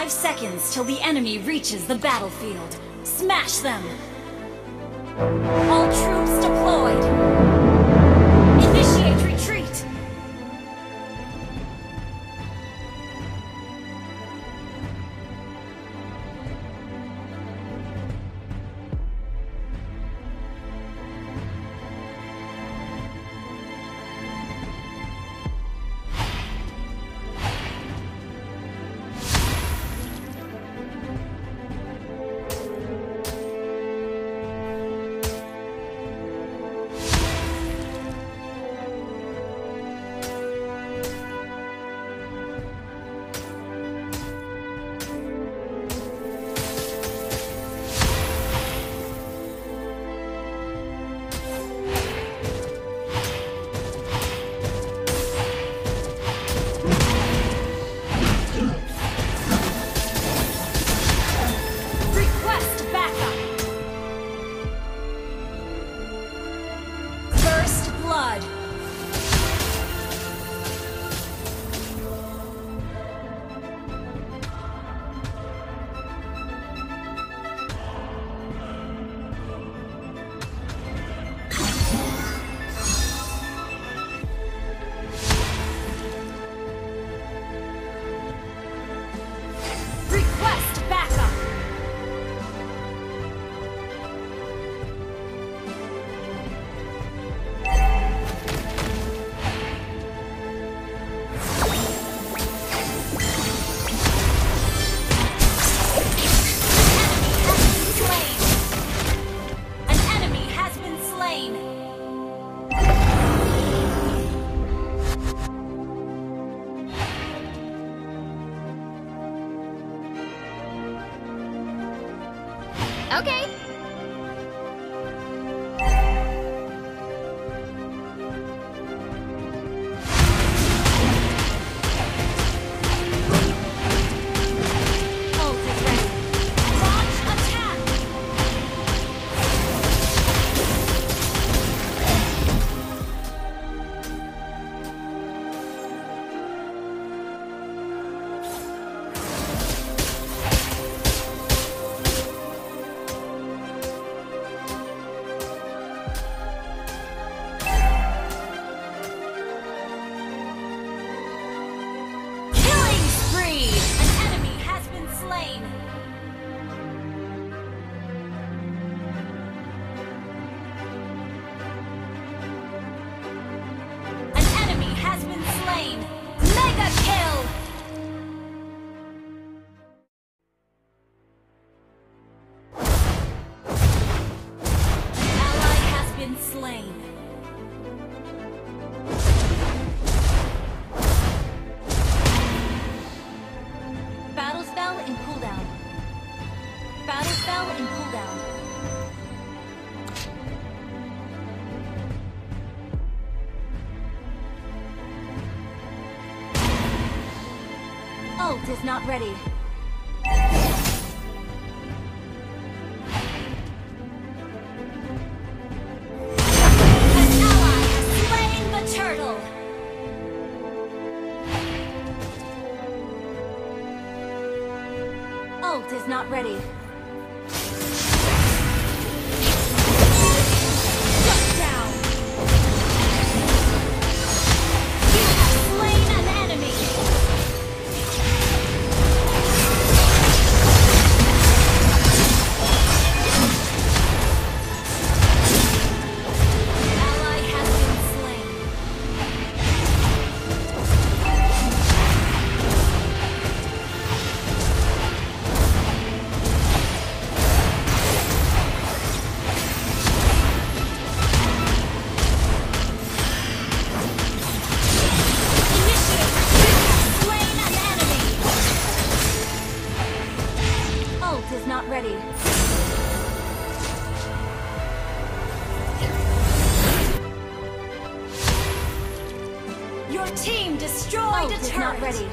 5 seconds till the enemy reaches the battlefield. Smash them! All troops deployed! Initiate retreat! Okay. Ult is ready. Launch attack! Killing spree! An enemy has been slain. An enemy has been slain. Mega kill! An ally has been slain. Battle spell in cooldown. Battle spell in cooldown. Ult is not ready. An ally has slain the turtle. Ult is not ready. Shut down! You have slain an enemy! Ally has been slain. Initiate! You have slain an enemy! Ult is not ready. Your team destroyed a turret! Ult is not ready.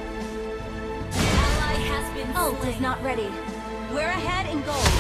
Ally has been slain. Ult is not ready. We're ahead in gold.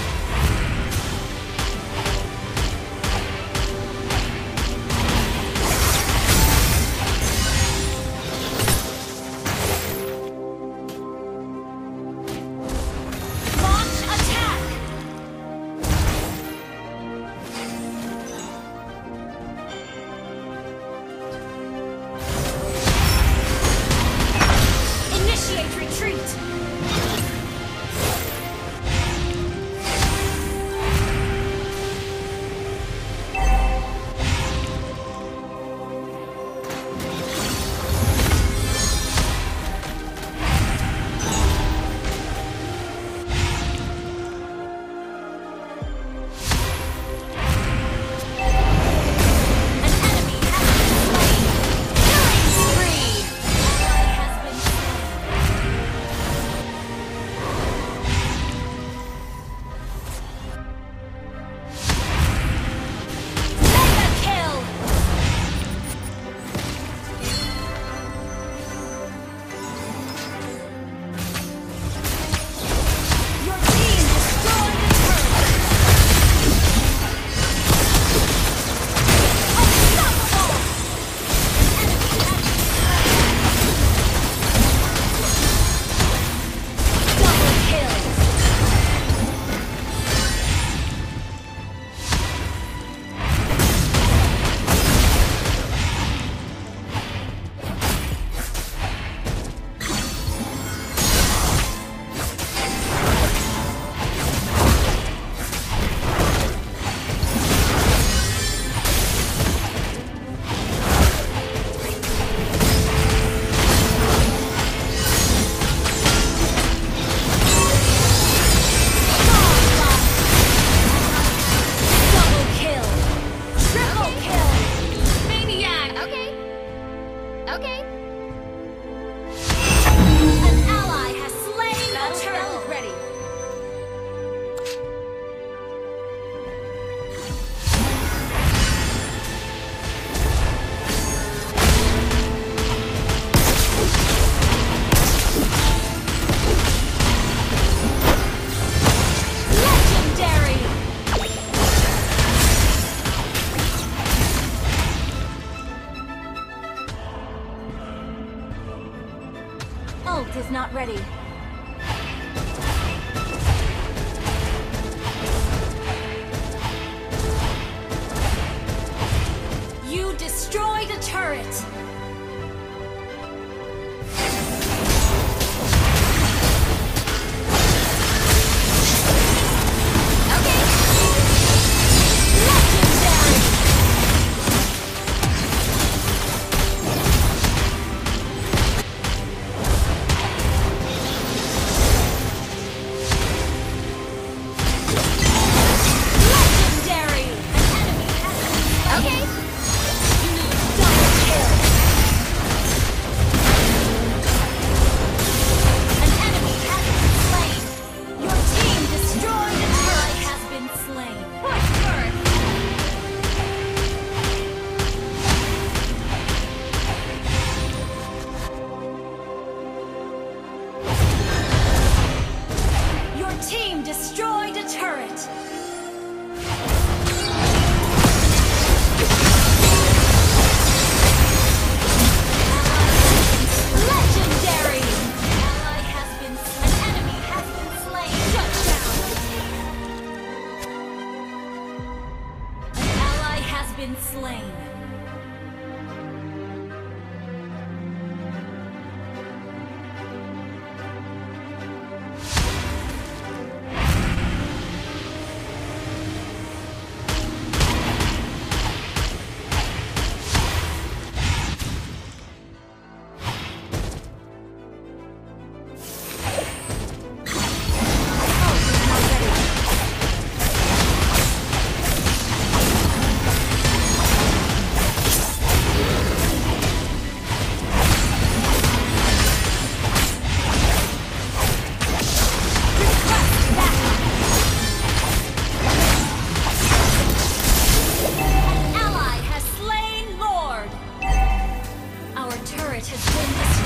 ult is not ready. You destroyed a turret! Team destroyed a turret! Legendary! An enemy has been slain! Shut down! An ally has been slain! Has been destroyed.